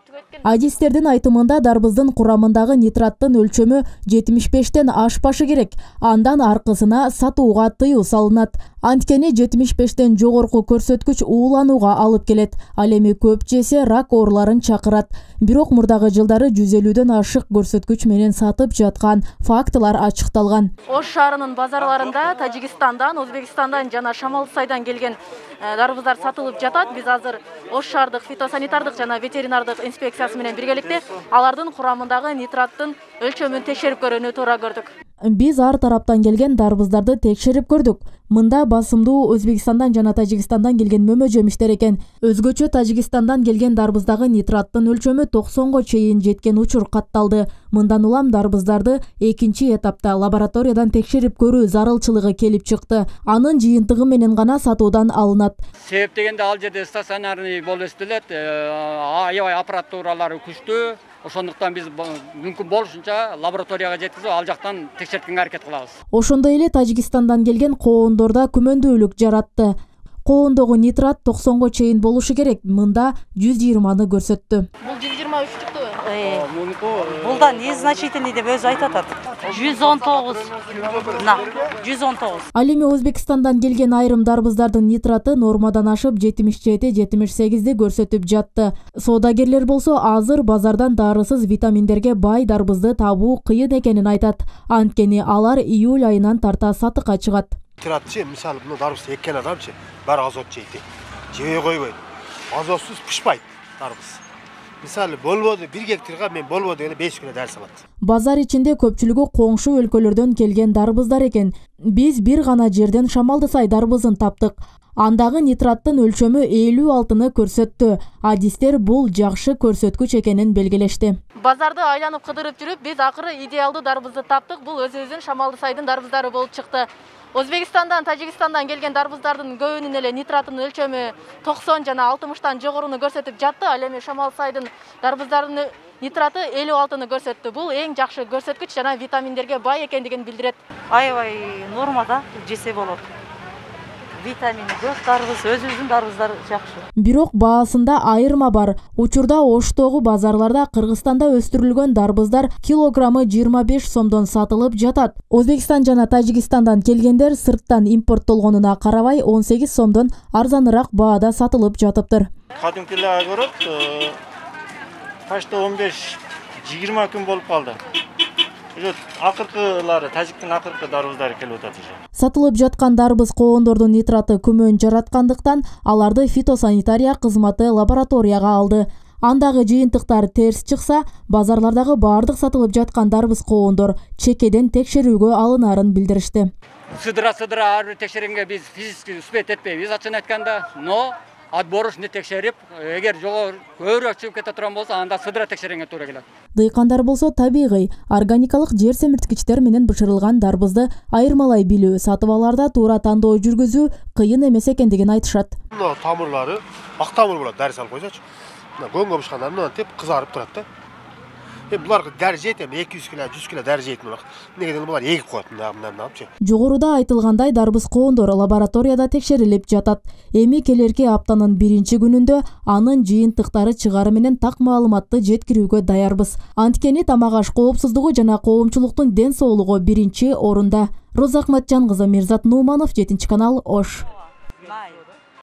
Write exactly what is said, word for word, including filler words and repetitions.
Адистердин айтымында дарбыздын курамындагы нитраттын өлчөмү жетимиш бештен ашпашы керек. Андан аркысына сатууга тыюу салынат. Анткени жетимиш бештен жогорку көрсөткүч ууланууга алып келет. Ал эми көп жесе рак ооруларын чакырат. Бирок мурдагы жылдары жүз элүүдөн ашык көрсөткүч менен сатып жаткан фактылар ачыкталган. Ош шаарынын базарларында Тажикстандан, Өзбекстандан жана Шамал-Сайдан келген дарбыздар сатылып жатат. Биз азыр Ош шаардык фитосанитардык жана ветеринардык инспекциясы менен биргеликте алардын курамындагы нитраттын өлчөмүн текшерип көрүүнү туура көрдүк. Биз ар тараптан келген дарбыздарды текшерип көрдүк. Мында басымдуу Өзбекстандан жана Тажикстандан келген мөмө жемиштер экен. Өзгөчө Тажикстандан келген дарбыздагы нитраттын өлчөмү токсонго чейин жеткен учур катталды. Мындан улам дарбыздарды экинчи этапта лабораториядан текшерип көрүү зарылчылыгы келип чыкты. Анын жыйынтыгы менен гана сатуудан алынат. Себеп дегенде ал жерде стационарный болуп эстелет, аябай аппаратуралары күчтүү. Ошондуктан биз мүмкүн болушунча лабораторияга жеткизип, ал жактан текшерткенге аракет кылабыз. Ошондой эле Тажикстандан келген коондордо күмөндүүлүк жаратты. Коондогу нитрат токсонго чейин болушу керек. Мында жүз жыйырманы көрсөттү. Бул жүз жыйырма үчтүктү. Булдан незначительный деп өзү айтып атат. жүз он тогуз. На, жүз он тогуз. Ал эми Өзбекстандан келген айрым дарбыздардын нитраты нормадан ашып жетимиш жети жетимиш сегизди көрсөтүп жатты. Соодагерлер болсо азыр базардан дарысыз витаминдерге бай дарбызды табуу кыйын экенин айтат. Анткени алар июль айынан тарта сатыкка чыгат. Нитрат мисалы мына дарбыз эккен адамчы баары азот жейт. Жебей койбойт. Азотсуз пышпайт дарбыз. Мисалы болбоду бир гектарга мен болбоду дегенде беш күнө дал салат. Базар ичинде көпчүлүгү коңшу өлкөлөрдөн келген дарбыздар экен. Биз бир гана жерден Шамалдысай дарбызын таптык. Андагы нитраттын өлчөмү элүү алтыны көрсөттү. Адистер бул жакшы көрсөткүч экенин белгилешти. Базарды айланып кыдырып жүрүп, биз акыры идеалдуу дарбызды таптык. Бул өзүбүздүн Шамалдысайдын дарбыздары болуп чыкты. Өзбекстандан, Тажикстандан келген дарбыздардын көбүнүн эле нитраттын өлчөмү токсон жана алтымыштан жогоруну көрсөтүп жатты. Ал эми Шамал-Сайдын дарбыздарынын нитраты элүү алтыны көрсөттү. Бул эң жакшы көрсөткүч жана витаминдерге бай экендигин билдирет. Аябай нормада жесе болот. Витамини көп дарбыз, өзүбүздүн дарбыздар жакшы. Бирок баасында айырма бар. Учурда Оштогу базарларда Кыргызстанда өстүрүлгөн дарбыздар килограммы жыйырма беш сомдон сатылып жатат. Өзбекстан жана Тажикстандан келгендер сырттан импорттолгонуна карабай он сегиз сомдон арзаныраак баада сатылып жатыптыр. Кадимкилерге көрөт, почти он беш жыйырма күн болуп калды. Акыркылары, тажиктин акыркы дарбыздары келип атат. Сатылып жаткан дарбыз коондордун нитраты күмөн жараткандыктан аларды фитосанитария кызматы лабораторияга алды. Андагы жыйынтыктар терс чыкса, базарлардагы баардык сатылып жаткан дарбыз коондор чекеден текшерүүгө алынарын билдиришти. Сыдыра-сыдыра ар бир текшеренгенге биз физически успеть этпейбиз, ачыгын айтканда, но отборочный текшерип, эгер жогору көбүрөөк чыгып кете турган болсо, анда сыдыра текшеренге туура келет. Дыйкандар болсо табигый, органикалык жер семирткичтер менен бышырылган дарбызды айырмалай билүү, сатып аларда туура тандоо жүргүзүү кыйын эмес экендигин айтышат. Мына тамырлары ак тамыр болот, дары салып койсочу. Мына көңгө бышканда мына теп кызарып турат да. Эми буларга дары жейт, эми эки жүз кило, жүз кило дары жейт мына. Негеден булар эгип коет мындай-мындайчы. Жогоруда айтылгандай дарбыз коондор лабораторияда текшерилип жатат. Эми келерки аптанын биринчи күнүндө анын жыйынтыктары чыгары менен так маалыматты жеткирүүгө даярбыз. Анткени тамак аш коопсуздугу жана коомчулуктун ден соолугу биринчи орунда. Роза Акматжан кызы, Мирзат Нууманов, жетинчи канал, Ош.